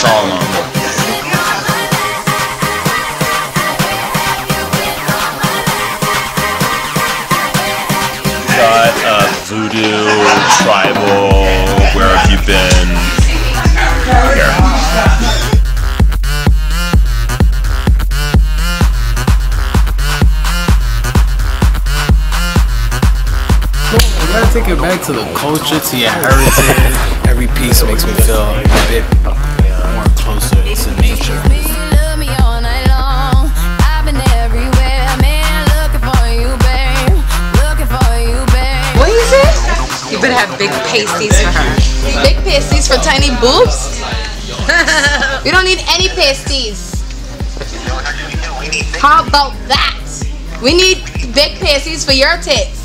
solemn. Got voodoo, tribal, where have you been? Here. You gotta take it back to the culture, to your heritage. Every piece makes me feel a bit more closer to nature. What is it? You better have big pasties for her. Big pasties for tiny boobs? We don't need any pasties. How about that? We need big pasties for your tits.